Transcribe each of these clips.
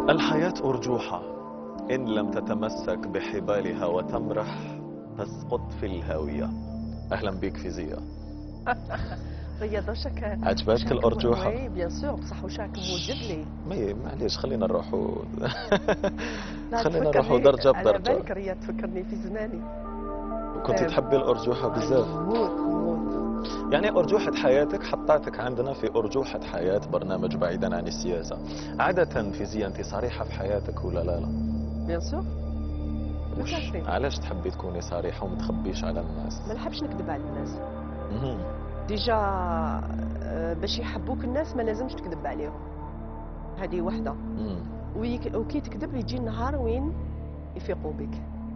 الحياة أرجوحة، إن لم تتمسك بحبالها وتمرح تسقط في الهاوية. أهلا بك فيزياء. رياض وشك عجبتك الأرجوحة؟ وي بيان سور، بصح واش راك موجد لي؟ معليش خلينا نروحوا لا خلينا نروحوا تفكرني درجة على بدرجة. بالك رياض، تفكرني في زماني. كنت تحبي الأرجوحة بزاف؟ موت. يعني أرجوحة حياتك حطاتك عندنا في أرجوحة حياة برنامج بعيدا عن السياسة. عادة فيزياء أنت صريحة في حياتك ولا لا؟ بيان سور. علاش تحبي تكوني صريحة وما تخبيش على الناس؟ ما نحبش نكذب على الناس. مهم. ديجا باش يحبوك الناس ما لازمش تكذب عليهم، هذه وحده. وكي تكذب يجي النهار وين يفيقوا بك.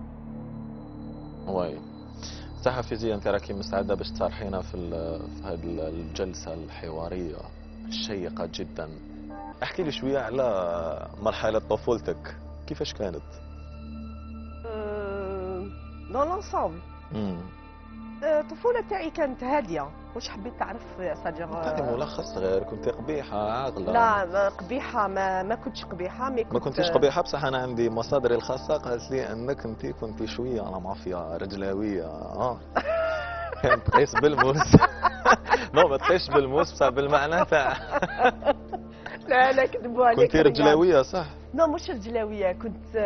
واي صح. فيزياء انت راكي مستعده باش تصارحينا في هذه الجلسه الحواريه الشيقه جدا. احكي لي شويه على مرحله طفولتك، كيفاش كانت؟ دون لونسومبل الطفوله تاعي كانت هاديه. واش حبيت تعرف ساجر؟ عطيني ملخص صغير. كنت قبيحه عاقله؟ لا ما قبيحه، ما كنتش قبيحه. ما كنتيش قبيحه، بصح انا عندي مصادري الخاصه قالت لي انك انت كنت شويه على مافيا رجلاويه. كانت تقيس بالموس. نو ما تقيسش بالموس بصح بالمعنى تاع. لا كذبوا عليك. كنت رجلاويه صح؟ نو مش رجلاويه، كنت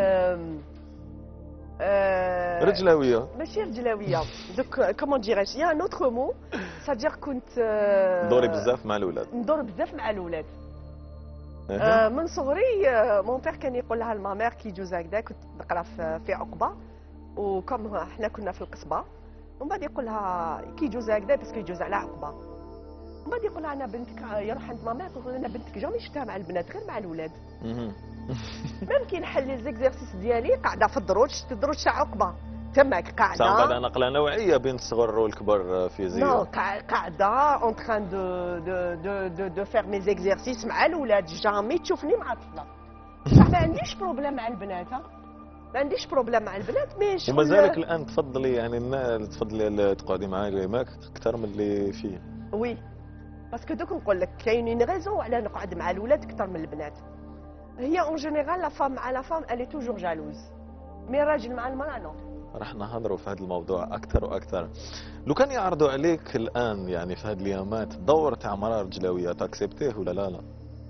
رجلاويه. ماشي رجلاويه. دوك كومون ديراش يا نوتر مو سادير كنت دوري بزاف مع الاولاد. ندور بزاف مع الاولاد. من صغري مون بير كان يقول لها المامير كي يجوز هكذا. كنت نقرا في عقبه، وكم احنا كنا في القصبه. ومن بعد يقول لها كي يجوز هكذا باسكو يجوز على عقبه. ومن بعد يقول لها انا بنتك، يروح عند مامير يقول لها انا بنتك جامي شفتها مع البنات غير مع الاولاد. ميم كي نحل لي زيكزارسيس ديالي قاعده في الدروج تاع عقبه تماك قاعده. بعد نقله نوعيه بين الصغر والكبر فيزياء. نو قاعده اون تران دو فير مي زيكزارسيس مع الاولاد. جامي تشوفني مع طفله. ما عنديش بروبليم مع البنات، ما عنديش بروبليم مع البنات. مي ومازالك الان تفضلي يعني الناس تفضلي تقعدي معايا اللي اكثر من اللي فيه؟ وي باسكو دوك نقول لك كاينين غيزون على نقعد مع الاولاد اكثر من البنات. هي اون جينيرال لا فام مع لا فام الي توجور جالوز، مي الراجل مع المراه نو. راح نهضروا في هذا الموضوع اكثر واكثر. لو كان يعرضوا عليك الان يعني في هذه الايامات دور تاع مراه رجلاويه تاكسبتيه ولا لا؟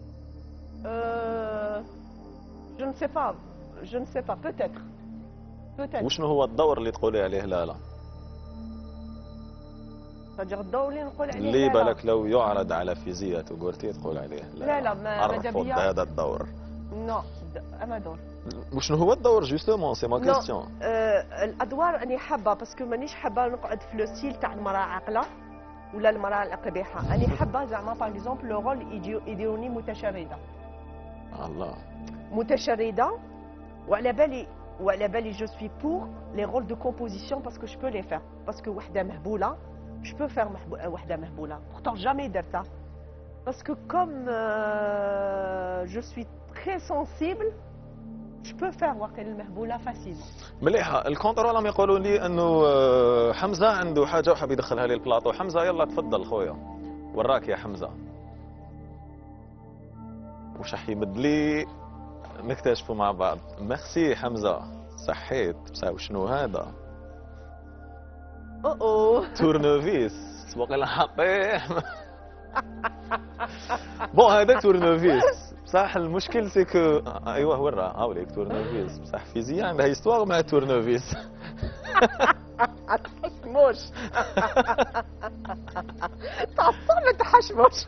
جو نو سي با بوتيتر. وشنو هو الدور اللي تقولي عليه لا؟ تاجر الدور اللي نقول عليه اللي بالك لو يعرض على فيزياء وقلتي تقول عليه لا ما ارفض هذا الدور. نو اما دور. وشنو هو الدور جوستومون سي ما كيستيون؟ الادوار اني حابه باسكو مانيش حابه نقعد في لو ستيل تاع المراه عاقله ولا المراه القبيحه. اني حابه زعما باغ اكزومبل لو رول يديروني متشرده. الله متشرده. وعلى بالي جو سوي بور لي رول دو كومبوزيسيون باسكو جو بو لي فير. باسكو وحده مهبوله جو بو فير وحده مهبوله. بورتون جامي درتها باسكو كوم جو سوي تري سونسيبل جو بو فير واقيلا المهبوله فاسيلمون. مليحه. الكونترول راهم يقولوا لي انه حمزه عنده حاجه وحاب يدخلها لي البلاطو. حمزه يلا تفضل خويا، وراك يا حمزه. وش راح يمد لي نكتشفوا مع بعض. ميرسي حمزه. صحيت بصح شنو هذا؟ تورنوفيس واقيلا حقيح. بون هذا تورنوفيس بصح المشكل سيكو ايوه ورا هاوليك تورنوفيس بصح فيزياء عندها هيستواغ مع تورنوفيس. تحشموش. تعصب ما تحشموش.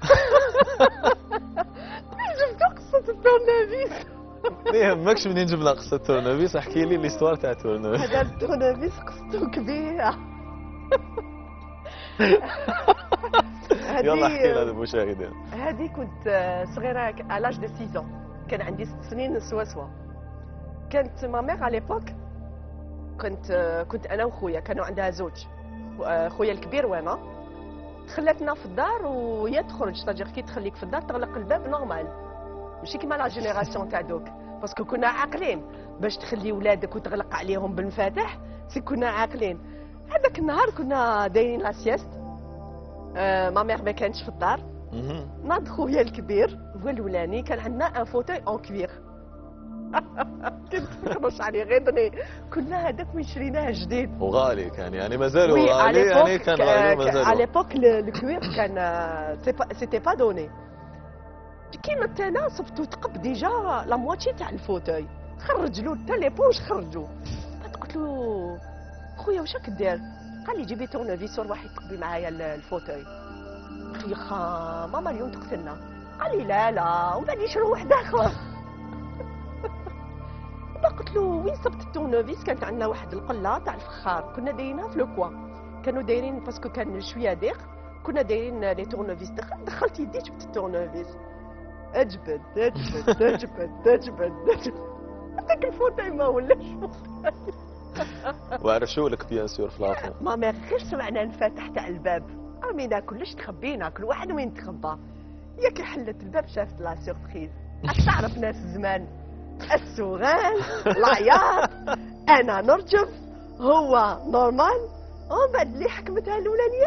جبت قصة التورنوفيس. ما يهمكش منين جبنا قصة تورنوفيس، احكي لي ليستوار تاع تورنوفيس. هذا التورنوفيس قصته كبيرة. يلا احكي للمشاهدين. هذه كنت صغيرة علاج دو 6 كان عندي 6 سنين سوا. كانت مامير على ليبوك كنت انا وخويا كانوا عندها زوج. خويا الكبير وانا خلاتنا في الدار وهي تخرج. تاجر كي تخليك في الدار تغلق الباب نورمال، ماشي كيما لا جينيراسيون تاع دوك باسكو كنا عاقلين باش تخلي ولادك وتغلق عليهم بالمفاتح. كنا عاقلين. هذاك النهار كنا دايرين لا سيست. مامير ما كانتش في الدار. ناض خويا الكبير هو الاولاني كان عندنا ان فوتوي اون كوير كنت نخرج عليه غير كنا هذاك وين شريناه جديد. وغالي كان يعني مازال وي غالي يعني كان غالي على ومازال. ليبوك الكوير كان سيتي با دوني. كيما انا صبتو تقب ديجا لا مواتشي تاع الفوتوي، خرج له حتى ليبوش خرجوا. قلت له خويا واش راك دير؟ قال لي جيبي تورنفيسور واحد تقبي معايا الفوتوي. اخي خا ماما اليوم تقتلنا. قال لي لا لا ومن بعد يشرو واحد اخر. قلت له وين صبت التورنفيس؟ كانت عندنا واحد القله تاع الفخار كنا دايرينها في لوكوا، كانوا دايرين باسكو كان شويه ضيق، كنا دايرين لي تورنفيس. دخلت يدي جبت التورنفيس، اجبد اجبد اجبد اجبد اجبد هذاك الفوتاي ما ولاش فوتاي. وعرشوا لك بيان سور في الاخر. ماما غير سمعنا نفتح تاع الباب رمينا كلش، تخبينا كل واحد وين تخبى. هي كي حلت الباب شافت لا سيربريز. راك تعرف ناس زمان، السوغان العياط، انا نرجف هو نورمال. ومن بعد اللي حكمتها الاولانيه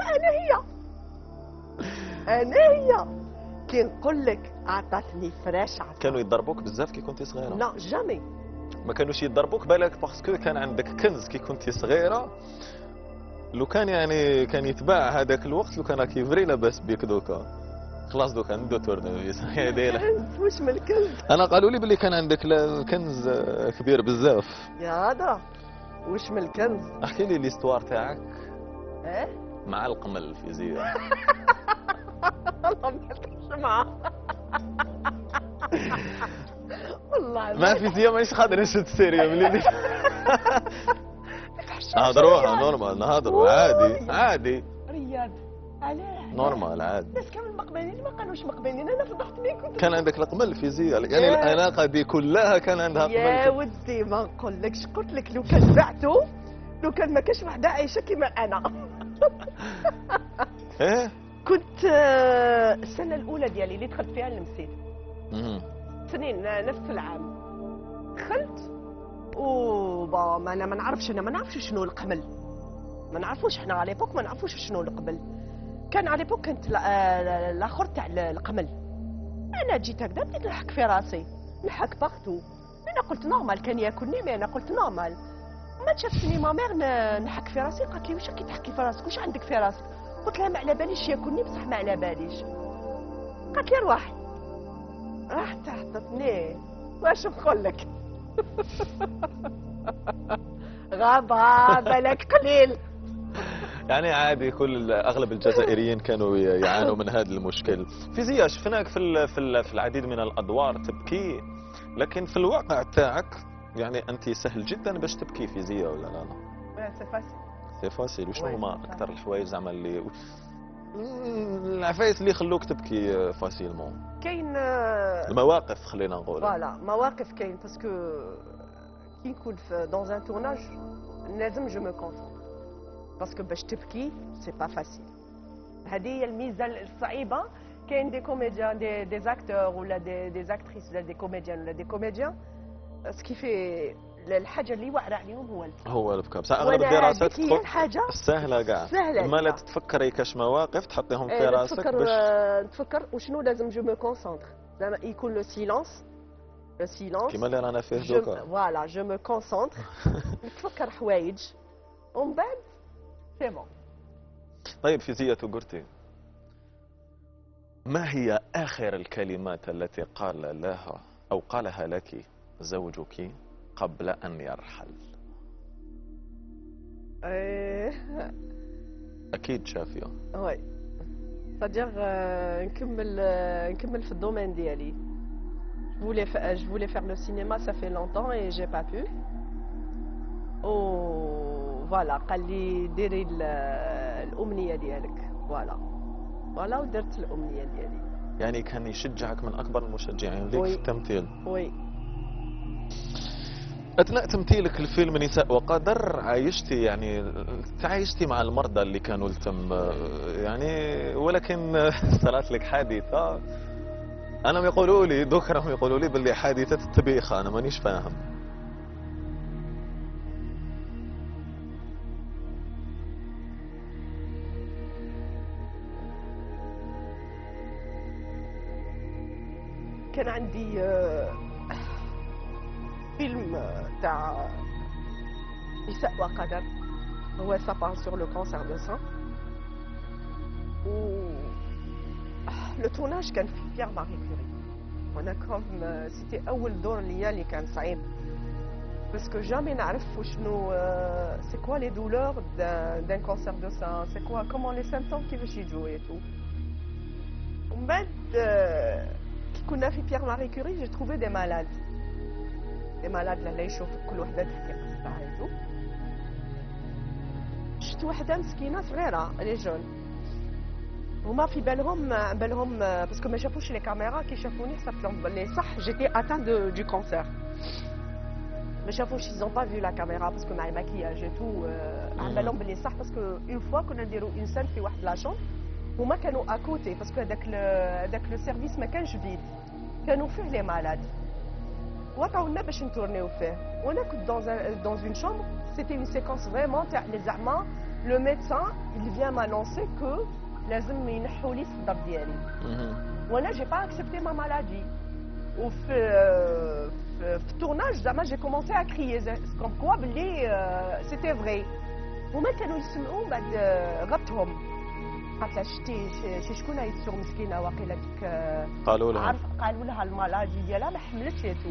انا هي كي نقول لك عطاتني فراش عطا. كانوا يضربوك بزاف كي كنتي صغيره؟ لا جامي. ما كانوش يضربوك بالك باسكو كان عندك كنز كي كنتي صغيره، لو كان يعني كان يتباع هذاك الوقت، لو كان راك يفري لاباس بيك دوكا خلاص دوكا ندو تورنفيس. هي دايره واش من الكنز؟ انا قالوا لي بلي كان عندك الكنز كبير بزاف. يا هذا واش من الكنز؟ احكي لي ليستوار تاعك ايه مع القمل الفيزياء. والله ما تحش معاه. والله ما فيزياء مانيش قادر نشد سيريا ملي نهضروها نورمال، نهضروا عادي عادي رياض علاه نورمال عادي. الناس كامل مقبلين ما كانوش مقبلين. انا فضحت مين كنت كان عندك القمل الفيزياء يعني العلاقه دي كلها كان عندها يا قمل. ودي ما نقولكش، قلت لك لو كان بعتو، لو كان ما كاش وحده عايشه كيما انا. ايه كنت السنه الاولى ديالي اللي دخلت فيها لمسيت سنين نفس العام دخلت وبا ما انا ما نعرفش شنو القمل، ما نعرفوش احنا على ليبوك، ما نعرفوش شنو القبل. كان على ليبوك كانت الاخر تاع القمل. انا جيت هكذا بديت نحك في راسي، نحك باغتو. انا قلت نورمال، كان ياكلني مي انا قلت نورمال. ما شافتني ما مير نحك في راسي، قالت لي واش راكي تحكي في راسك، واش عندك في راسك؟ قلت لها ما على باليش ياكلني بصح ما على باليش. قالت لي روحي، راحت عطتني واش نقول لك. غابة بالك قليل. يعني عادي كل اغلب الجزائريين كانوا يعانوا من هذا المشكل. فيزياء شفناك في العديد من الادوار تبكي، لكن في الواقع تاعك يعني انت سهل جدا باش تبكي فيزياء ولا لا؟ سي فاسيل. سي فاسيل. وشنو هما اكثر الحوايج زعما اللي العفايس اللي يخلوك تبكي فاسيلمون؟ كاين المواقف خلينا نقول. فوالا مواقف كاين باسكو كي نكون في دون ان تورناج لازم جو مو كونسونطر، باسكو باش تبكي سي با فاسيل. هذه هي الميزه الصعيبه. كاين دي كوميديان دي زاكتور ولا دي زاكتريس ولا دي كوميديان ولا دي كوميديان سكيفي الحاجه اللي واعره عليهم هو البكاء. بصح اغلب الدراسات تقول الحاجه سهله كاع، ما لا تتفكري كاش مواقف تحطيهم في راسك باش تفكر وشنو لازم جو مو كونسونطر، زعما يكون لو سيلونس كيما اللي رانا فيه دوكا. فوالا جو مو كونسونطر نتفكر حوايج ومن بعد سي بون. طيب فيزياء قرتي، ما هي آخر الكلمات التي قال لها أو قالها لك زوجك قبل أن يرحل؟ أكيد شافية. وي صديق نكمل في الدومين ديالي. Je voulais faire le cinéma, ça fait longtemps et j'ai pas pu. Voilà, قال لي ديري الأمنية ديالك. فوالا ودرت الأمنية ديالي. يعني كان يشجعك من أكبر المشجعين ليك في التمثيل. وي. أثناء تمثيلك الفيلم نساء وقدر تعايشتي مع المرضى اللي كانوا يعني، ولكن صارت لك حادثة. أنا يقولوا لي دوك راهم يقولوا لي باللي حادثة الطبيخة، أنا مانيش فاهم. كان عندي فيلم تاع نساء وقدر. هو ça parle sur le cancer de sein. و لو تورناج كان في بيير ماري كوري. وانا كوم سيتي اول دور ليا اللي كان صعيب باسكو جامي نعرف وشنو سي كوا لي دولور دان كونسير دو سان، سي كوا كومون لي سيمبتوم كيفاش يجوا اي تو. ومن بعد كي كنا في بيير ماري كوري جي تروفي دي مالاد لا يشوفك كل وحده تحكي قصتها اي تو. شفت وحده مسكينه صغيره لي جون، هما في بالهم باسكو ما شافوش لي كاميرا، كي شافوني حسبت لهم بلي صح جيتي اتان دو كونسير. ما شافوش ils ont pas vu la caméra باسكو مع الماكياج تو عمل لهم بلي صح باسكو اون فوا كنا نديرو اون سان في واحد لاشون هما كانوا اكوتي باسكو هذاك لو سيرفيس ما كانش فيد، كانوا فيه لي مالاد وعطاونا باش نتورنيو فيه. وانا كنت dans une chambre c'était une séquence vraiment تاع لي زعما لو ميدسان il vient m'annoncer que لازم ينحوا لي الصدر ديالي. وانا جي با اكسبتي ما مالادي. وفي في التورناج زعما جي كومونسي ا كريي كوم كوا بلي سيتي فري. هما كانوا يسمعوا بعد غبتهم قالت لها شتي شكون هاي السور مسكينه واقيلا ديك قالوا لها المالادي ديالها ما حملتش ياتو.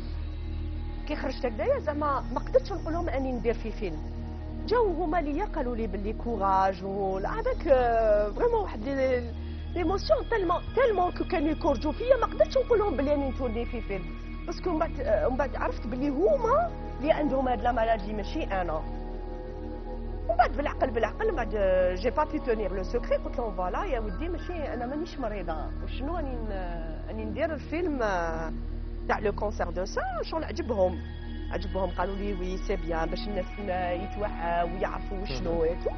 كي خرجت هكذايا زعما ما قدرتش نقول لهم اني ندير في فيلم. جاو هما ليا قالوا لي باللي كوراج هذاك فريمون واحد ليموسيون تالمون كانوا يكورجوا فيا ما قدرتش نقول لهم بلي راني نتولي في فيلم باسكو من بعد عرفت بلي هما اللي عندهم هاد لا مالادي ماشي انا. ومن بعد بالعقل من بعد جي با بي تونير لو سكري قلت لهم فوالا يا ودي ماشي انا مانيش مريضه وشنو راني ندير الفيلم تاع لو كونسير دو سان. شغل عجبهم قالوا لي وي سي بيان باش الناس يتوعوا ويعرفوا شنو ايتو.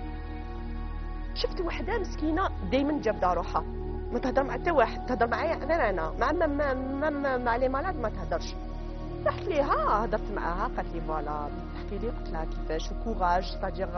شفت وحده مسكينه دائما جابده روحها ما تهضر مع حتى واحد، تهضر معايا غير انا مع لي مالاد ما تهضرش. رحت ليها هضرت معاها قالت لي فوالا تحكي لي قلت لها كيفاش وكوراج ستادير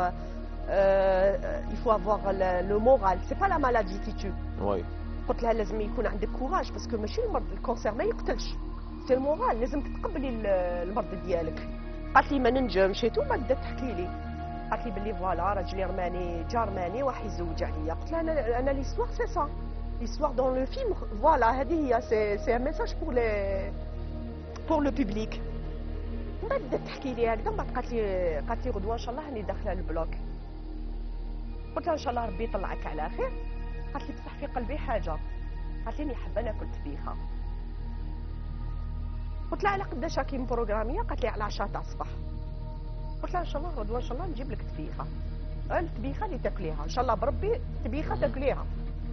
il faut avoir le moral c'est pas la maladie qui tue. وي قلت لها لازم يكون عندك كوراج باسكو ماشي المرض الكونسير ما يقتلش سي المورال لازم تتقبلي المرض ديالك. قالت لي ما ننجمش تو ما بدات تحكي لي قالت لي بلي فوالا راجلي رماني جارماني واحد يزوج عليا. قلت لها انا ليستوار سي سا ليستوار دون لو فيلم فوالا هذه هي سي ان ميساج بور لو بوبليك. من بعد بدات تحكي لي هكذا من بعد قالت لي غدوه ان شاء الله راني داخله البلوك. قلت لها ان شاء الله ربي يطلعك على خير. قالت لي بصح في قلبي حاجه قالت لي حابه ناكل تبيخه. قلت لها على قداش راكي مبروغراميه؟ قالت لي على 10 تاع الصباح. قلت لها ان شاء الله غدوه ان شاء الله نجيب لك تبيخه التبيخه اللي تاكليها ان شاء الله بربي تبيخه تاكليها.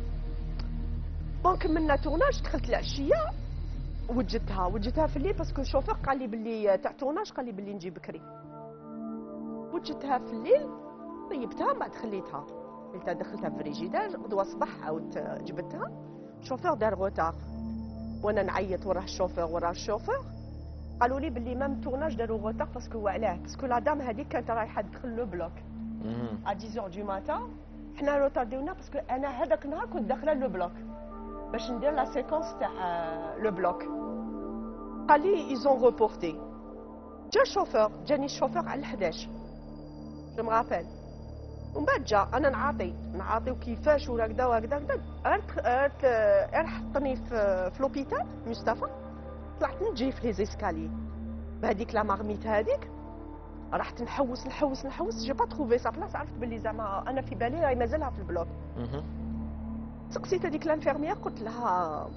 دونك كملنا تورناج دخلت العشيه وجدتها في الليل باسكو الشوفور قال لي باللي تاع تورناج قال لي باللي نجي بكري. وجدتها في الليل طيبتها من بعد خليتها دخلتها في الفريجيداج. غدوه الصباح عاودت جبتها. الشوفور دار غوتار وانا نعيط وراه الشوفور قالوا لي باللي مام تورناج داروا غوتار باسكو وعلاه باسكو لا دام هذيك كانت رايحه تدخل لو بلوك ا 10 دو ماتان. حنا روتارديونا باسكو انا هذاك النهار كنت داخله لو بلوك باش ندير لا سيكونس تاع لو بلوك. قال لي ايزون ريبورتي. جاني الشوفور على 11 جو مغابيل. ومن بعد جا انا نعاطي وكيفاش وهكذا غير حطني في لوبيتال مصطفى. طلعت نجري في لي زيسكالي بهذيك لا مارميت هذيك رحت نحوس جي با تروفي سا بلاص. عرفت باللي زعما انا في بالي راهي مازالها في البلوك. سقسيت هذيك لانفيرميير قلت لها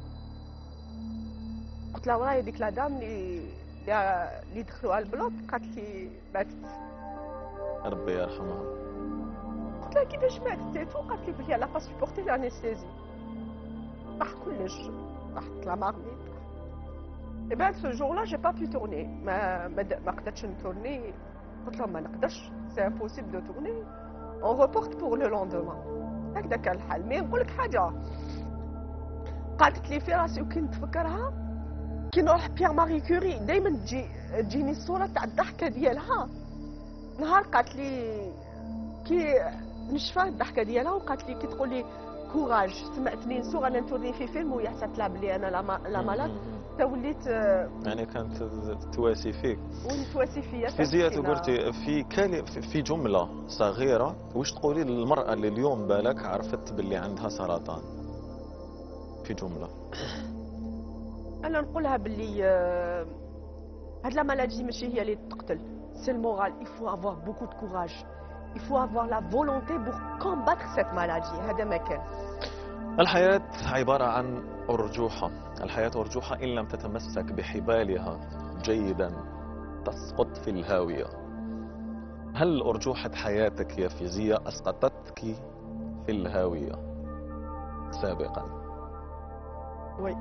وراهي هذيك لا دام اللي دخلوا على البلوك قالت لي ماتت ربي يرحمها. قلت لها كيفاش ماتت؟ قالت لي بلي لا با سبورتي لانستيزي راح كلش راحت لا مارميت. Et bien ce jour-là, j'ai pas pu tourner. ما قدرتش نتورني. قلت لهم ما نقدرش، c'est impossible de tourner. On reporte pour le lendemain. هكذا كان الحال. مي نقول لك حاجة. قالت لي في راسي وكي نتفكرها كي نروح بيير ماري كوري دايما تجيني الصورة تاع الضحكة ديالها. نهار قالت لي كي نشفى الضحكة ديالها وقالت لي كي تقول لي كوراج. سمعتني نسوغ انا نتورني في فيلم وهي حتى تلعب لي انا لا مالاد، توليت يعني كانت تواسي فيك. ونتواسي فيا. فيزياء قلتي في جملة صغيرة، واش تقولي للمرأة اللي اليوم بالك عرفت باللي عندها سرطان؟ في جملة. انا نقولها باللي هاد لا مالادي ماشي هي اللي تقتل، سي المورال. il faut avoir beaucoup de courage, il faut avoir la volonté pour combattre cette maladie. هذا ما كان. الحياة عبارة عن أرجوحة، الحياة أرجوحة إن لم تتمسك بحبالها جيدا تسقط في الهاوية. هل أرجوحة حياتك يا فيزياء أسقطتك في الهاوية سابقا؟ وي.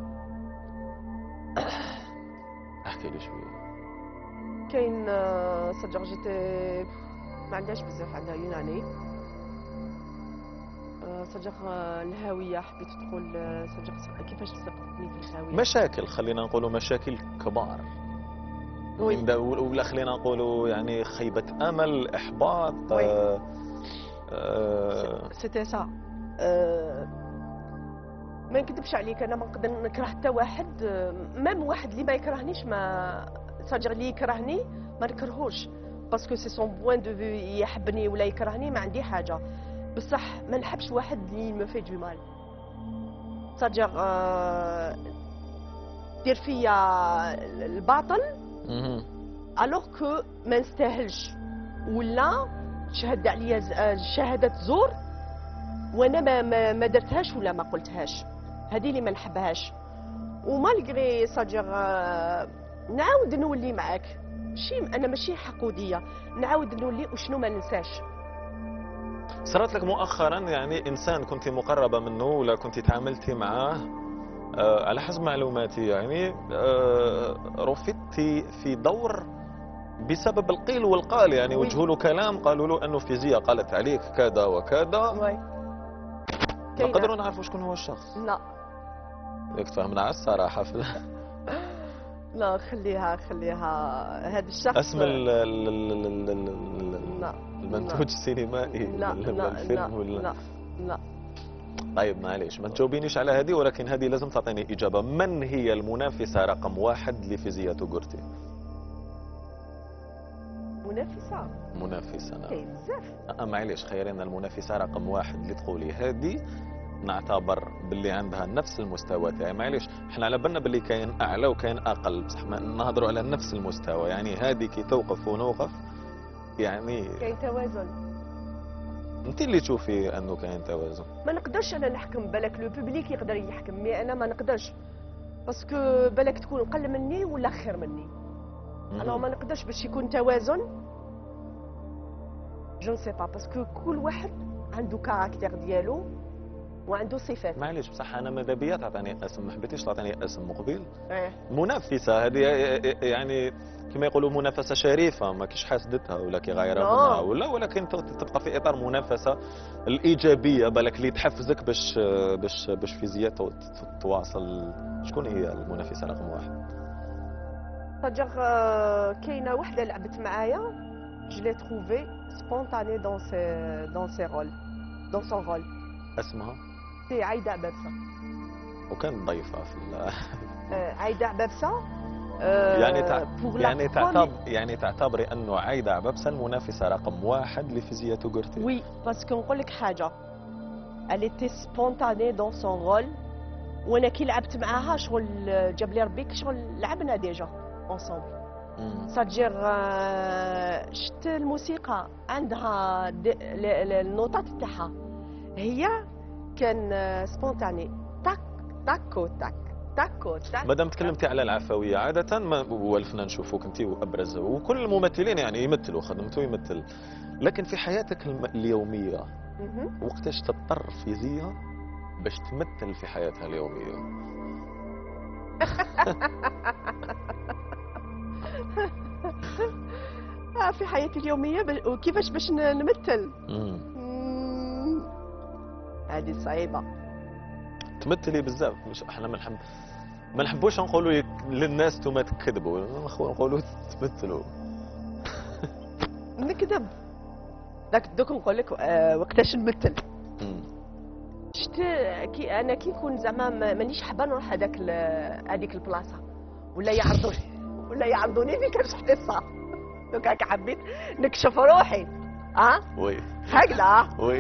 احكي لي شوية. كاين صدق جيتي ما عندهاش بزاف، عندها يوناني صدق الهاوية. حبيت تقول صدق كيفاش سقطتني في الهاوية. مشاكل، خلينا نقولوا مشاكل كبار. وي. ولا خلينا نقولوا يعني خيبة أمل، إحباط. سيتي سا. ما نكذبش عليك، انا ما نقدر نكره حتى واحد، ميم واحد اللي ما يكرهنيش، ما صدق اللي يكرهني ما نكرهوش باسكو سي سون بوين دو في. يحبني ولا يكرهني ما عندي حاجه، بصح ما نحبش واحد اللي مو في دو مال. صدق دير فيا الباطل الوغ كو ما نستاهلش، ولا شهد عليا شهاده زور وانا ما درتهاش ولا ما قلتهاش. هذه اللي ما نحبهاش. ومالغري صدق نعاود نولي معاك، انا ماشي حقوديه، نعاود نولي وشنو ما ننساش. صارت لك مؤخرا يعني انسان كنت مقربه منه ولا كنت تعاملتي معاه على حسب معلوماتي يعني رفضتي في دور بسبب القيل والقال، يعني وجهوا له كلام قالوا له انه فيزياء قالت عليك كذا وكذا. نقدروا نعرفوا شكون هو الشخص؟ لا ياك تفهمنا على الصراحه لا خليها هذا الشخص. اسم المنتوج السينمائي لا الفيلم ولا لا. طيب معليش ما تجاوبينيش على هذه، ولكن هذه لازم تعطيني إجابة. من هي المنافسة رقم 1 لفيزياء توغورتي؟ منافسة نعم. كاين بزاف. معليش خيرنا المنافسة رقم 1 اللي تقولي هذه نعتبر باللي عندها نفس المستوى تاعي. معليش احنا على بالنا باللي كاين اعلى وكاين اقل، بصح نهضروا على نفس المستوى. يعني هذه كي توقف ونوقف يعني كاين توازن. انت اللي تشوفي انه كاين توازن. ما نقدرش انا نحكم، بالك لو بوبليك يقدر يحكم، مي انا ما نقدرش باسكو بالك تكون اقل مني ولا خير مني. انا ما نقدرش باش يكون توازن. جو نسي با باسكو كل واحد عنده كاركتير ديالو وعنده صفات. معليش بصح انا ماذا بيا تعطيني اسم، ما حبيتيش تعطيني اسم مقبل. منافسه هذه يعني كما يقولوا منافسه شريفه، ما كيش حاسدتها ولا كي غايره منها ولا، ولكن تبقى في اطار منافسه الايجابيه بالك اللي تحفزك باش فيزياء تواصل. شكون هي المنافسه رقم 1؟ صدق كاينه وحده لعبت معايا جو لي تروفي سبونتاني دون سون رول. اسمها؟ سي عايدة عبابسة. وكانت ضيفة في عايدة عبابسة. يعني تعتبري انه عايدة عبابسة المنافسة رقم 1 لفيزياء توغورتي؟ وي باسكو نقول لك حاجة، elle était spontanée dans son rôle، وانا كي لعبت معاها شغل جاب لي ربي شغل لعبنا ديجا اونصومبل. صدير شت الموسيقى عندها النوطات تاعها هي كان سبونتاني تاك تاكو تاك تاكو تاك. مادام تكلمتي على العفويه، عاده ما هو الفنان نشوفوك انت وابرز وكل الممثلين يعني يمثلوا خدمته يمثل، لكن في حياتك اليوميه وقتاش تضطر فيزياء باش تمثل في حياتها اليوميه؟ في حياتي اليوميه وكيفاش باش نمثل؟ هذه صعيبه. تمثلي بزاف، مش احنا ما نحبوش نقولوا للناس انتم تكذبوا، نقولوا تمثلوا. نكذب دوك نقول لك وقتاش نمثل. شت انا كي نكون زعما مانيش حابه نروح هذيك البلاصه، ولا يعرضوني في كاش حصه. دوك هاك حبيت نكشف روحي. وي هكذا. وي.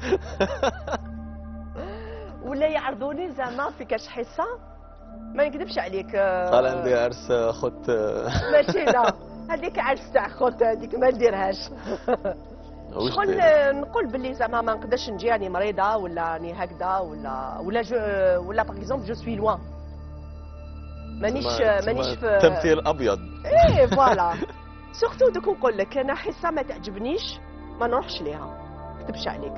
ولا يعرضوني زعما في كاش حصه، ما نكذبش عليك. قال عندي عرس خت. ماشي لا، هذيك عرس تاع خوت، هذيك ما نديرهاش. شغل نقول باللي زعما ما نقدرش نجي راني مريضه ولا راني هكذا ولا باغ اكزومبل جو سوي لوان. مانيش في تمثيل ابيض. ايه فوالا. سورتو دوك نقول لك انا حصه ما تعجبنيش ما نروحش ليها، ما نكذبش عليك.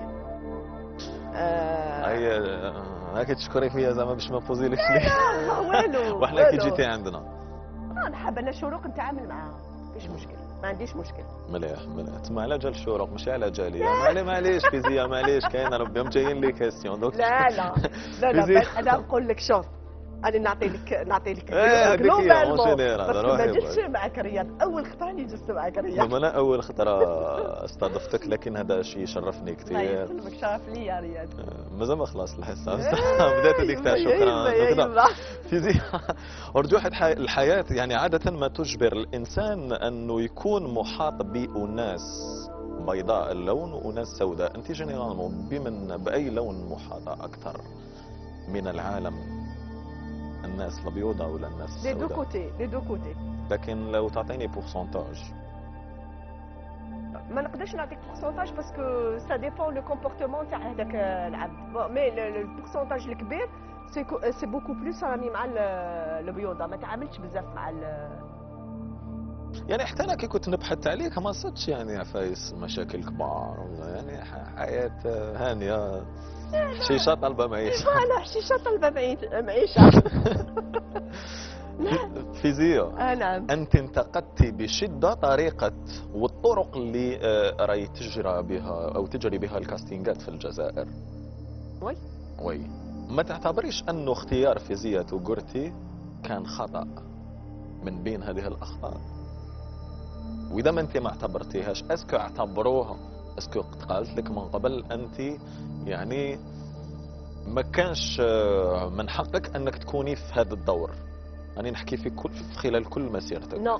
هي هاك تشكري فيا زعما باش ما نبوزيلكش ليه. لا والو. وحنا كي جيتي عندنا انا حابه انا شروق نتعامل معاها، مفيش مشكل، ما عنديش مشكل. مليح مليح. تما على جال الشروق ماشي على جالي. معليش فيزياء معليش كاين ربي جايين لي كاستيون دوك. لا انا نقول لك شوف، انا نعطي لك جلوبالمون. ما جيتش معك رياض، اول خطره اللي جلست معك رياض. انا اول خطره استضفتك، لكن هذا شيء يشرفني كثير. يسلمك، شرف لي يا رياض. مازال ما خلاص الحصه. بدات هذيك تاع شكرا. فيزياء ارجوحة الحياه يعني عاده ما تجبر الانسان انه يكون محاط باناس بيضاء اللون واناس سوداء. انت جينيرالمون باي لون محاطه اكثر من العالم؟ الناس البيضاء ولا الناس السوداء؟ لي دو كوتي. لكن لو تعطيني بورسونتاج. ما نقدرش نعطيك بورسونتاج باسكو سا ديبون لو كومبورتمون تاع هذاك العبد. مي البورسونتاج الكبير سي بوكو بلوس راني مع البيوضه، ما تعاملتش بزاف مع يعني حتى انا كي كنت نبحث عليك ما صدتش يعني عفايس مشاكل كبار ولا يعني حياه هانيه، حشيشه طالبه معيشه. فوالا حشيشه طالبه معيشه. فيزياء، نعم. انت انتقدتي بشده طريقه والطرق اللي راهي تجري بها الكاستينجات في الجزائر. وي ما تعتبريش انه اختيار فيزياء توغورتي كان خطا من بين هذه الاخطاء؟ واذا ما انت ما اعتبرتيهاش اسكو اعتبروها؟ اسكو قالت لك من قبل انت يعني ما كانش من حقك انك تكوني في هذا الدور؟ أنا نحكي في خلال كل مسيرتك. نو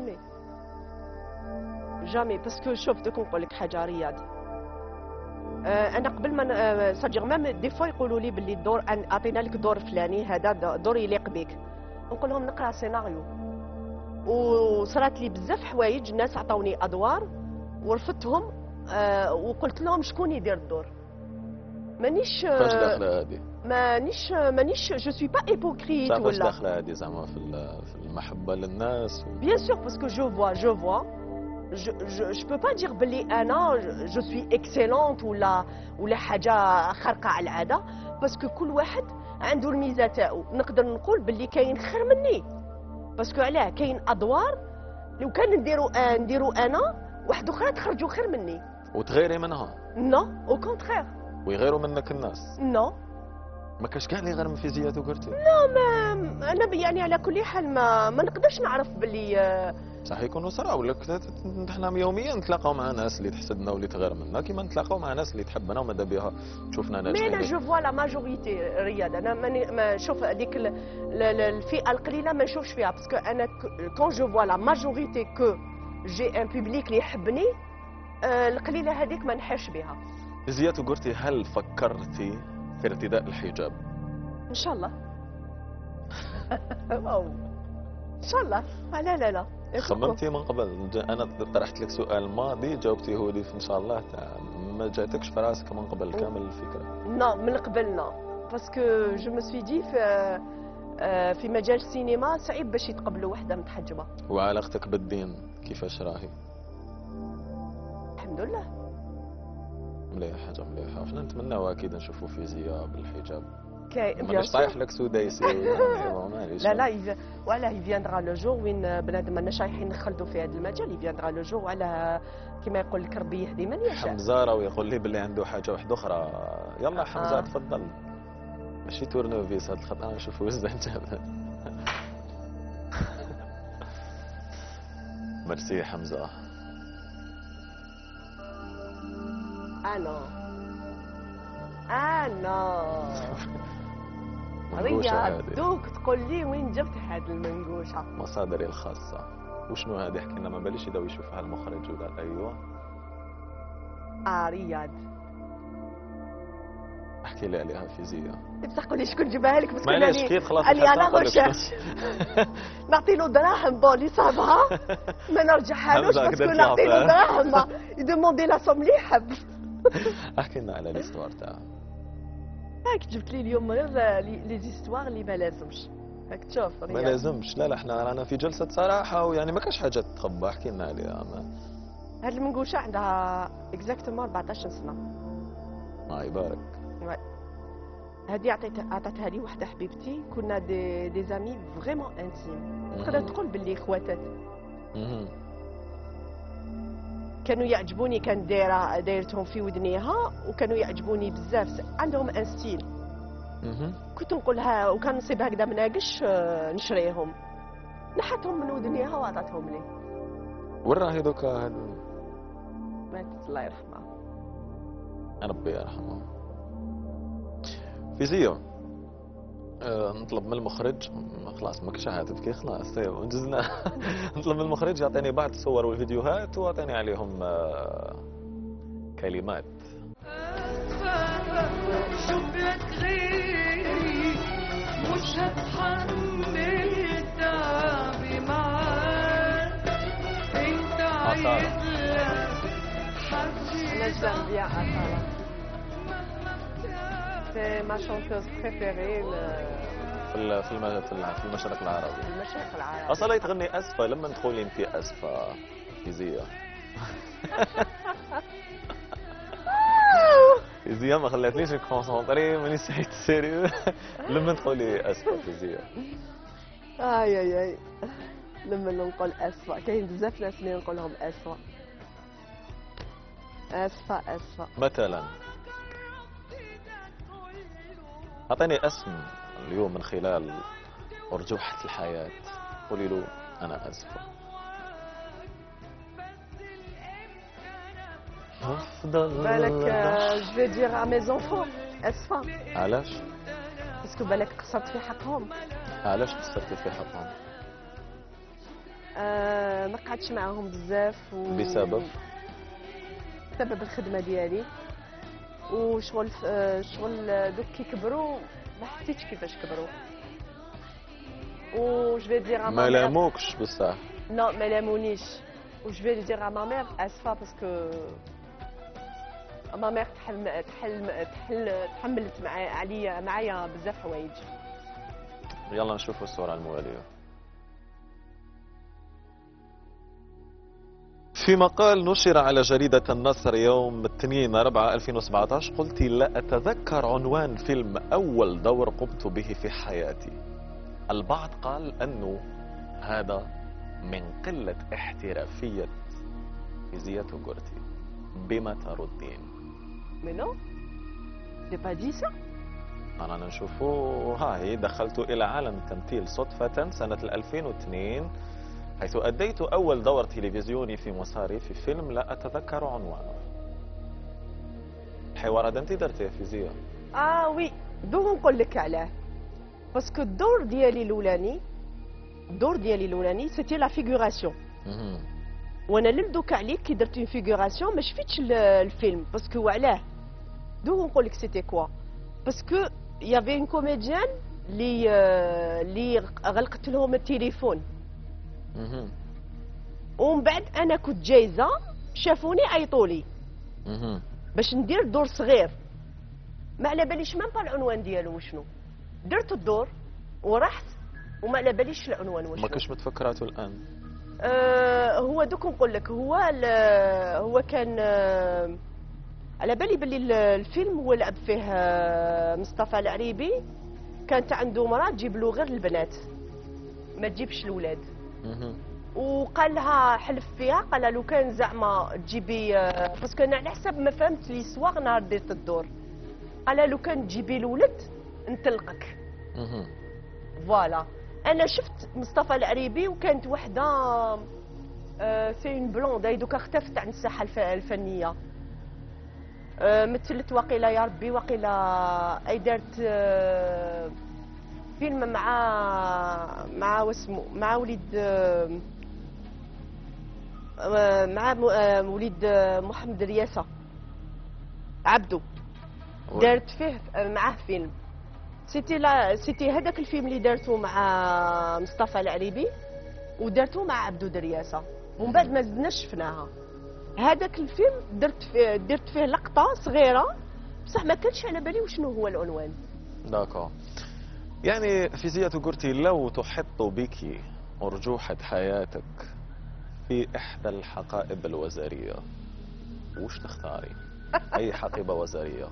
جامي باسكو شوف دوك نقول لك حاجه رياض. انا قبل ما صديق مام دي فوا يقولوا لي باللي الدور اعطينا لك دور فلاني، هذا دور يليق بك، نقول لهم نقرا سيناريو. وصرات لي بزاف حوايج، الناس عطاوني ادوار ورفضتهم، وقلت لهم شكون يدير الدور. مانيش فاش داخله هذه؟ مانيش جو سوي با ايبوكريت ولا. فاش داخله هذه زعما في المحبه للناس بيان سور باسكو جو فوا جو بو با دير بلي انا جو سوي اكسيلونت ولا حاجه خارقه على العاده، باسكو كل واحد عنده الميزه تاعو. نقدر نقول بلي كاين خير مني، باسكو علاه كاين ادوار لو كان نديرو انا واحد اخرى تخرجوا خير مني وتغيري منها. نو او كونترير. ويغيروا منك الناس. نو ما كاش كاع اللي غير من فيزياء توغورتي. لا ما انا يعني على كل حال ما نقدرش نعرف باللي صح يكونوا صراو ولا حنا يوميا نتلاقاو مع ناس اللي تحسدنا واللي تغير منا، كيما نتلاقاو مع ناس اللي تحبنا وماذا بها تشوفنا ناجحين. مي انا جو فوا لا ماجوريتي رياض. انا ما نشوف هذيك الفئه القليله ما نشوفش فيها، باسكو انا كون جو فوا لا ماجوريتي كو جي ان بوبليك اللي يحبني، القليله هذيك ما نحيرش بها. فيزياء توغورتي، هل فكرتي في ارتداء الحجاب؟ ان شاء الله. واو ان شاء الله. لا خممتي من قبل؟ انا طرحت لك سؤال ماضي جاوبتيه لي في ان شاء الله ما جاتكش في راسك من قبل كامل الفكره؟ نو من قبل نو، باسكو جو مو سوي دي في مجال السينما صعيب باش يتقبلوا وحده متحجبه. وعلاقتك بالدين كيفاش راهي؟ الحمد لله مليح، حاجه مليحه. فانا نتمناو اكيد نشوفوا فيزياء بالحجاب. مانيش طايح لك سديسي. لا ولا يفيندرا لو جور وين بنادم ماناش رايحين نخلدوا في هذا المجال. يفيندرا لو جور على كما يقول لك ربي يهدي من يشاء. حمزه راه يقول لي باللي عنده حاجه واحده اخرى. يلا حمزه تفضل. ماشي تورنوفيس هذا الخط، انا نشوفه زين. ميرسي حمزه. نو منقوشة رياض هذه دوك تقول لي وين جبت هاد المنقوشه. مصادري الخاصة. وشنو هذه؟ احكي لنا، ما باليش اذا يشوفها المخرج وقال ايوه. رياض احكي لي عليها فيزياء. بصح قولي شكون جابها لك مسكين. معليش كيف خلاص اني الحلقة انا نقول لك غوشيرش نعطي له دراهم بولي صابها ما نرجعهالوش همزة باسكو كده نعطي له تلاقى. دراهم يدوموندي لا سوم اللي يحب. احكي لنا على الاستوار تاعها. هاك جبت لي اليوم غير لي زيستوار اللي ما لازمش. هاك تشوف ما رياض. لازمش، لا احنا رانا في جلسة صراحة ويعني ما كاش حاجة تخبى. احكي لنا عليها. هاد المنقوشه عندها اكزاكتومون 14 سنه. الله يبارك. هذه عطاتها لي وحده حبيبتي، كنا دي زامي فريمون انتيم، تقدر تقول باللي خواتات. كانوا يعجبوني، كان دايرتهم في ودنيها وكانوا يعجبوني بزاف، عندهم ان ستيل. كنت نقولها وكان نصيب هكذا مناقش نشريهم، نحتهم من ودنيها وعطاتهم لي. وين راهي دوكا؟ ماتت الله يرحمها. ربي يرحمه. فيزياء نطلب من المخرج، خلاص ما كنتش تبكي خلاص وجزنا. نطلب من المخرج يعطيني بعض الصور والفيديوهات ويعطيني عليهم كلمات. مش هتحمل تعبي معاك انت عايز انا جام بيان أصالة. سي ما شونتوز بريفيري في المشرق العربي. المشرق العربي. أصلا تغني أسفة لما تدخلين في أسفة فيزياء. فيزياء ما خلاتنيش نكونسونطري ماني سعيد سيريو لما تقولي أسفة فيزياء. اي لما نقول أسفة كاين بزاف ناس اللي نقول لهم أسفة. أسفة مثلا أعطيني اسم اليوم من خلال أرجوحة الحياة، قولي له أنا أسفة. أفضل بالك جو في دير ا مي زونفون أسفة. علاش؟ باسكو بالك قصرت في حقهم. علاش قصرتي في حقهم؟ ما قعدتش معاهم بزاف بسبب الخدمة ديالي وشغل دوك كي كبروا ما حسيتش كيفاش كبروا. و جو في دير ما لاموكش بصح؟ نو ما لامونيش. و جو في دير ا ما مير اسفه باسكو ما مير تحملت معايا بزاف حوايج. يلا نشوفوا الصورة الموالية. في مقال نشر على جريدة النصر يوم 2/4/2017 قلت لا أتذكر عنوان فيلم أول دور قمت به في حياتي. البعض قال أنه هذا من قلة احترافية فيزياء توغورتي، بما تردين؟ منو؟ جي با دي سا. أنا نشوفه ها هي دخلت إلى عالم التمثيل صدفة سنة 2002 حيث أديت أول دور تلفزيوني في مساري في فيلم لا أتذكر عنوانه. الحوار هذا أنت درتيه فيزياء؟ وي دو نقول لك علاه. باسكو الدور ديالي الاولاني سيتي لا فيغوراسيون. وانا لم دوك عليك كي درت اون فيغوراسيون ما شفتش الفيلم. باسكو علاه دو نقول لك سيتي كوا؟ باسكو يافي اون كوميديان اللي غلقت لهم التليفون. ومن بعد انا كنت جايزه شافوني عيطولي باش ندير دور صغير ما على باليش مام با العنوان ديالو وشنو. درت الدور ورحت وما على باليش العنوان وشنو. ما كنتش متفكراته الان؟ هو دوك نقول لك هو كان على بالي باللي الفيلم هو لعب فيه مصطفى العريبي. كانت عنده مراه تجيب له غير البنات ما تجيبش الاولاد. وقال لها حلف فيها قال لو كان زعما تجيبي باسكو انا على حسب ما فهمت لي سواغ نهار درت الدور قال لو كان تجيبي الولد نطلقك. فوالا انا شفت مصطفى العريبي وكانت وحده سي اون بلوند هاي دوكا اختفت عن الساحه الفنيه. مثلت وقيله يا ربي وقيله اي دارت فيلم مع واسمو مع وليد مع وليد محمد رياسه عبدو دارت فيه معاه فيلم سيتي هذاك الفيلم اللي دارته مع مصطفى العريبي ودارته مع عبدو درياسه ومن بعد ما زدناش شفناها. هذاك الفيلم درت فيه لقطه صغيره بصح ما كانش على بالي وشنو هو العنوان. داكو. يعني فيزياء قلتي لو تحط بك أرجوحة حياتك في إحدى الحقائب الوزارية وش تختاري؟ أي حقيبة وزارية؟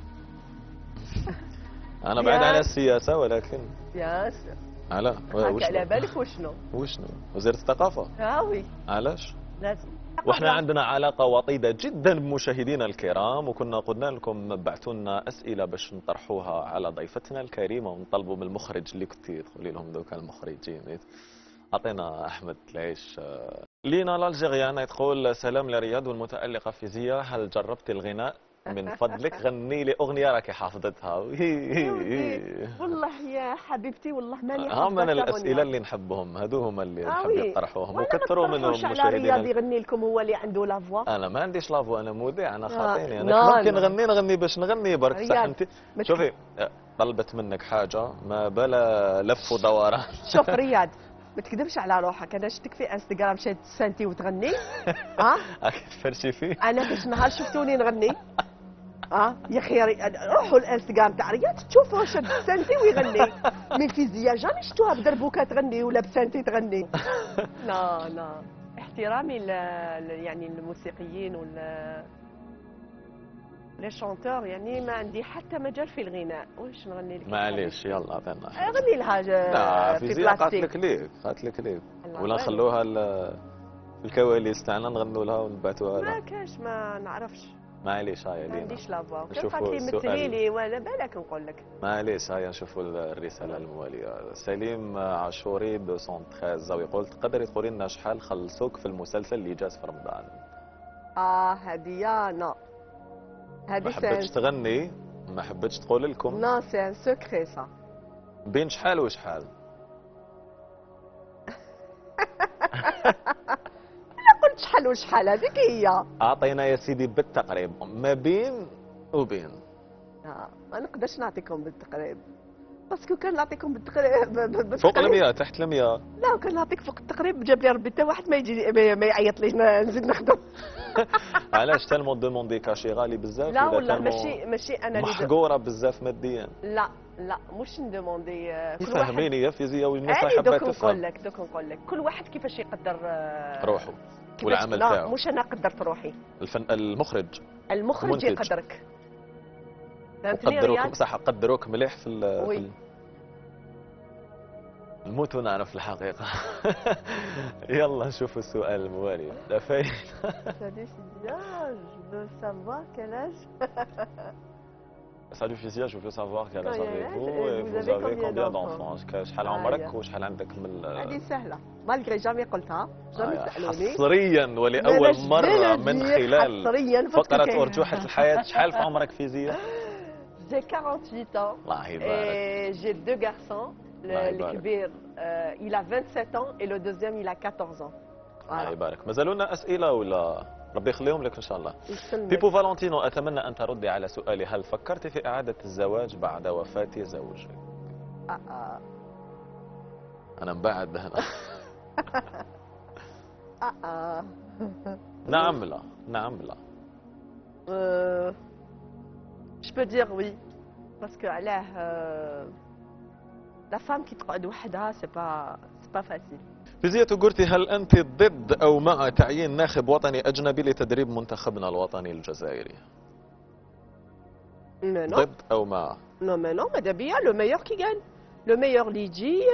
أنا بعيد عن السياسة ولكن ياس على هاك على بالك وشنو؟ وزيرة الثقافة؟ وي علاش؟ لازم. واحنا عندنا علاقة وطيدة جدا بمشاهدينا الكرام، وكنا قلنا لكم بعثوا لنا أسئلة باش نطرحوها على ضيفتنا الكريمة ونطلبوا من المخرج اللي كنتي تقولي لهم دوكا المخرجين. أعطينا أحمد العيش. لينا الألجيريانة تقول سلام لرياض والمتألقة فيزياء، هل جربت الغناء؟ من فضلك غني لي أغنية راكي حافظتها. والله يا حبيبتي والله ماني هم من حافظة الأسئلة اللي نحبهم، هذو هما اللي نحب وي. يطرحوهم ولا وكثروا ما منهم تطرحوش على رياض مشاهدينا. يغني لكم هو اللي عنده لافوا. انا ما عنديش لافو، انا مذيع، انا خاطيني لا، انا ممكن لا. نغني باش نغني برك صح. رياض، انت ما شوفي طلبت منك حاجه ما بلا لف ودوران. شوف رياض ما تكذبش على روحك، انا شفتك في انستغرام شاد تسانتي وتغني. اكيد فرشي فيه. انا باش نهار شفتوني نغني يا اخي روحوا الانستغرام تاع رياض تشوفوا شاد تسانتي ويغني. من فيزياء جامي شفتوها بدربوكه تغني ولا بسانتي تغني. لا لا احترامي يعني الموسيقيين ولا لي شونتور، يعني ما عندي حتى مجال في الغناء. واش نغني لك؟ معليش يلا عطينا حاجه. غني لها لا في فيزياء بلاستيك. قالت لك الله ولا بالك. نخلوها في الكواليس تاعنا نغنوا لها ونبعثوها ما لها. كاش ما نعرفش، معليش هاي ما لينا. عنديش لافوا. كان نشوفوا قالت لي السؤال. مثلي لي ولا بالك نقول لك. معليش هيا نشوفوا الرسالة الموالية. سليم عاشوري 213 ويقول تقدري تقولي لنا شحال خلصوك في المسلسل اللي جاز في رمضان؟ هذه انا هذه ما حبيتش تغني، ما حبيتش تقول لكم. نو سي ان سكري سا. بين شحال وشحال؟ قلت شحال وشحال هذيك هي. اعطينا يا سيدي بالتقريب ما بين وبين. ما نقدرش نعطيكم بالتقريب باسكو كان نعطيكم بالتقريب فوق ال100 تحت ال100. لا كان نعطيك فوق التقريب جاب لي ربي حتى واحد ما يجي ما يعيط ليش نزيد نخدم. علاش تالمون دوموندي كاشي غالي بزاف؟ لا ولا والله تالمون ماشي انا اللي محقوره بزاف ماديا؟ لا مش ندوموندي كل واحد. فهميني يا فيزياء والناس هاني حابه دوك تفهم. نقول لك كل واحد كيفاش يقدر روحه والعمل لا تاعو. مش انا قدرت روحي، المخرج المخرج المنتج. يقدرك. فهمتني قدروك رياض؟ صح، قدروك مليح وي. نموت ونعرف الحقيقة. يلا نشوف السؤال الموالي. دفاين. Je veux savoir quel âge. Salut Fizia, je veux savoir quel âge Quel avez-vous âge et vous vous avez avez combien combien d'enfants? d'enfants؟ شحال عمرك وشحال عندك من هذه سهلة مالغري جامي قلتها، جامي سألوني. حصريا ولأول مرة من خلال حصريا فقرة أرجوحة الحياة. شحال في عمرك فيزياء؟ J'ai 48 ans. الله يبارك. Et j'ai 2 garçons. Le كبير il a 27 ans et le deuxième il a 14 ans. الله يبارك. مازالوا لنا أسئلة ولا ربي يخليهم لك إن شاء الله؟ يسلمك. بيبو فالنتينو أتمنى أن تردي على سؤالي، هل فكرت في إعادة الزواج بعد وفاة زوجك؟ أنا مبعد هنا. نعم لا نعم لا. Je peux dire oui parce que علاه la femme qui تقعد وحدها c'est pas facile. فيزياء قرتي هل أنت ضد أو مع تعيين ناخب وطني أجنبي لتدريب منتخبنا الوطني الجزائري؟ ضد أو مع؟ Non mais non ماذا بيا le meilleur qui gagne. Le meilleur اللي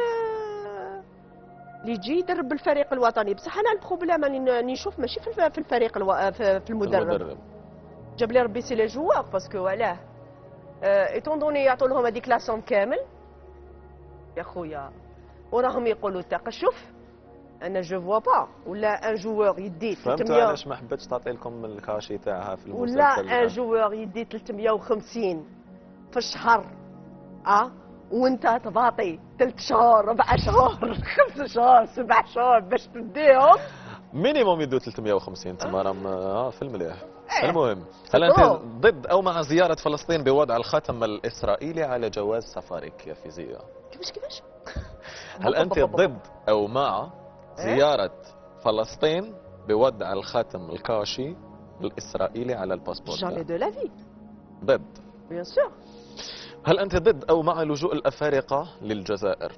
يجي يدرب الفريق الوطني. بصح انا البروبليم راني نشوف ماشي في الفريق في المدرب. جاب لي ربي سي لي جوار باسكو علاه ايتون دوني يعطوا لهم هذيك لاسوم كامل يا خويا وراهم يقولوا تقشف انا جو فوا با ولا ان جوور يدي فهمتوا 300 علاش ما حبيتش تعطي لكم الكاشي تاعها في المسلسل؟ ولا ان جوور يدي 350 في الشهر وانت تباطي 3 شهور 4 شهور 5 شهور 7 شهور باش تديهم. مينيموم يدوا 350 تما راهم في المليح. إيه. المهم، هل انت أوه. ضد او مع زياره فلسطين بوضع الختم الاسرائيلي على جواز سفرك يا فيزياء؟ كيفاش هل انت ضد او مع زياره فلسطين بوضع الخاتم الكاشي الاسرائيلي على الباسبور؟ جامي دو لا في. ضد. بيان سور. هل انت ضد او مع لجوء الافارقه للجزائر؟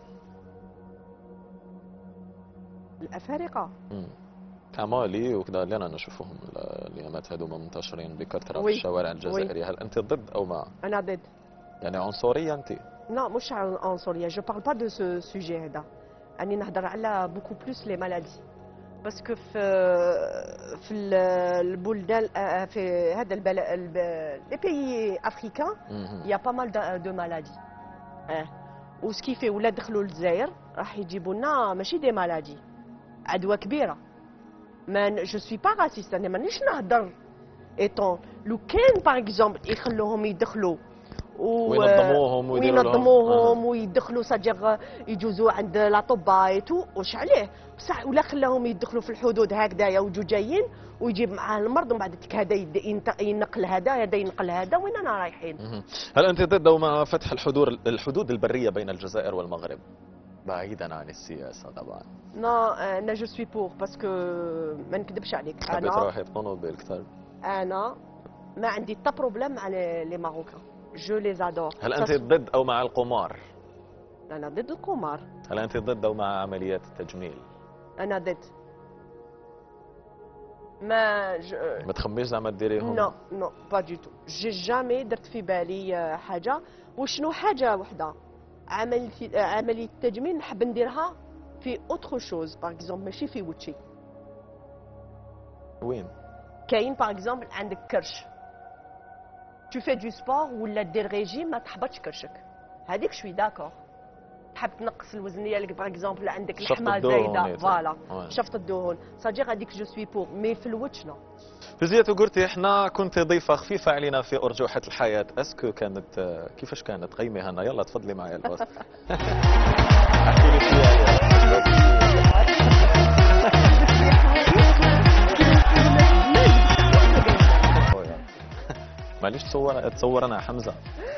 الافارقه. كمالي وكذا اللي انا نشوفهم الايامات هذوما منتشرين بكثره في وي. الشوارع الجزائريه، هل انت ضد او مع؟ انا ضد. يعني عنصريه انت؟ لا مش عنصريه، جو بارل با دو سو سوجي هذا. اني نهضر على بوكو بلوس لي مالادي. باسكو في البلدان في هذا لي بيي افريكان يا با مال دو مالادي. وسكيفي ولا دخلوا للجزائر راح يجيبوا لنا ماشي دي مالادي، عدوى كبيره. ما جو سوي با راسيست، انا مانيش نهضر ايطون لو كان باغ اكزومبل يخلوهم يدخلوا وينظموهم وينظموهم ويدخلوا صديق يجوزوا عند الاطباء تو واش عليه بصح، ولا خلاهم يدخلوا في الحدود هكذايا ويجوا جايين ويجيب معاه المرض ومن بعد هذا ينقل هذا ينقل هذا، وين انا رايحين؟ هل انت ضد او مع فتح الحدود البريه بين الجزائر والمغرب بعيدا عن السياسه طبعا؟ انا جو سوي بور باسكو ما نكذبش عليك. حبيت تروحي بطونوبيل كثر؟ انا ما عندي تا بروبليم مع لي ماروكان، جو ليز ادور. هل انت ضد او مع القمار؟ انا ضد القمار. هل انت ضد او مع عمليات التجميل؟ انا ضد. ما ما تخميش زعما ديريهم؟ نو با دو تو. جي جامي درت في بالي حاجه، وشنو حاجه وحده عمليه التجميل نحب نديرها في اوتر شوز، باغ اكزومبل ماشي في وجهي. وين؟ كاين باغ اكزومبل عندك كرش، تو في دو سبور ولا دير ريجيم ما تحبطش كرشك، هذيك شوي داكور. تحب تنقص الوزنيه اللي باغ اكزومبل عندك لحمه زايده فوالا شفط الدهون، صديق هذيك جو سوي بور، مي في الوجه نو. فيزياء قلتي احنا كنت ضيفه خفيفه علينا في ارجوحه الحياه، اسكو كانت كيفاش كانت؟ غيمي هنا يلا تفضلي معايا البوست. احكي لي شويه. معليش تصور انا حمزه.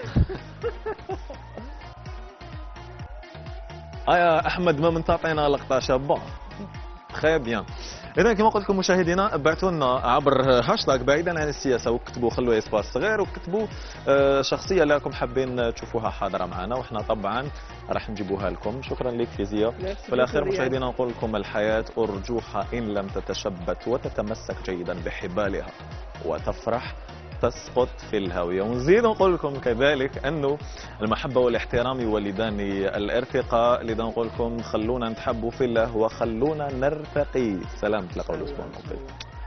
يا احمد ما من تعطينا لقطه شابه. خير بيان. اذا كما قلت لكم مشاهدينا ابعثوا لنا عبر هاشتاغ بعيدا عن السياسه، وكتبوا خلوا اسباس صغير وكتبوا شخصيه اللي راكم حابين تشوفوها حاضره معنا، وحنا طبعا راح نجيبوها لكم. شكرا لك فيزياء. في الاخير مشاهدينا نقول لكم الحياه ارجوحه ان لم تتشبت وتتمسك جيدا بحبالها وتفرح تسقط في الهاوية. ونزيد نقول لكم كذلك أنه المحبة والاحترام يولدان الارتقاء، لذا نقول لكم خلونا نتحبوا في الله وخلونا نرتقي. سلام، تلاقوا الأسبوع المقبل.